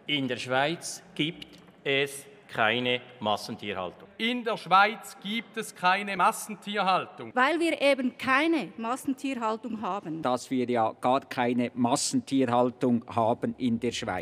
In der Schweiz gibt es keine Massentierhaltung. In der Schweiz gibt es keine Massentierhaltung. Weil wir eben keine Massentierhaltung haben. Dass wir ja gar keine Massentierhaltung haben in der Schweiz.